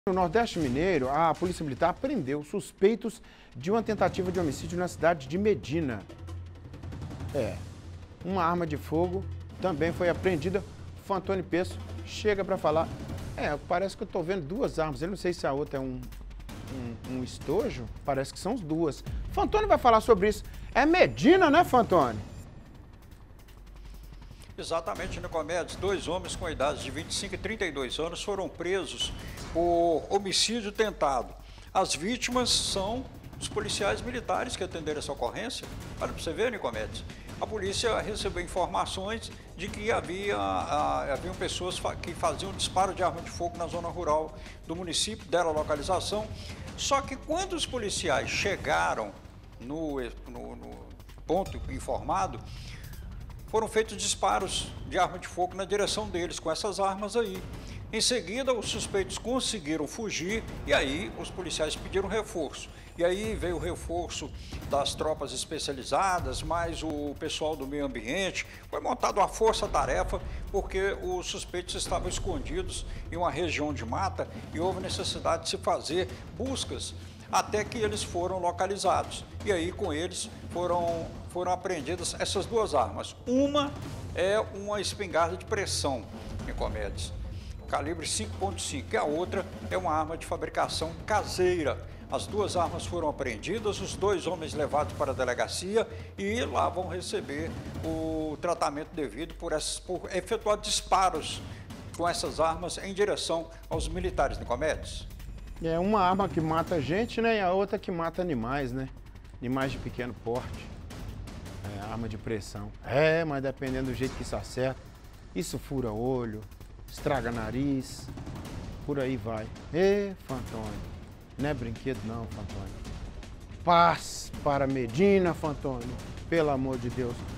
No Nordeste Mineiro, a Polícia Militar prendeu suspeitos de uma tentativa de homicídio na cidade de Medina. Uma arma de fogo também foi apreendida. Fantoni Peço chega para falar. Parece que eu estou vendo duas armas. Eu não sei se a outra é um estojo. Parece que são as duas. Fantoni vai falar sobre isso. É Medina, né, Fantoni? Exatamente, Nicomedes. Dois homens com idades de 25 e 32 anos foram presos por homicídio tentado. As vítimas são os policiais militares que atenderam essa ocorrência. Olha para você ver, Nicomedes. A polícia recebeu informações de que haviam pessoas que faziam disparo de arma de fogo na zona rural do município, dela localização. Só que quando os policiais chegaram no ponto informado, foram feitos disparos de arma de fogo na direção deles, com essas armas aí. Em seguida, os suspeitos conseguiram fugir e aí os policiais pediram reforço. E aí veio o reforço das tropas especializadas, mais o pessoal do meio ambiente. Foi montada uma força-tarefa porque os suspeitos estavam escondidos em uma região de mata e houve necessidade de se fazer buscas até que eles foram localizados. E aí com eles foram apreendidas essas duas armas. Uma é uma espingarda de pressão, Nicomedes, calibre 5.5, e a outra é uma arma de fabricação caseira. As duas armas foram apreendidas, os dois homens levados para a delegacia e lá vão receber o tratamento devido por efetuar disparos com essas armas em direção aos militares, Nicomedes. É uma arma que mata gente, né? E a outra que mata animais, né? Animais de pequeno porte. Arma de pressão. Mas dependendo do jeito que isso acerta, isso fura olho, estraga nariz, por aí vai. Fantoni, não é brinquedo não, Fantoni. Paz para Medina, Fantoni, pelo amor de Deus.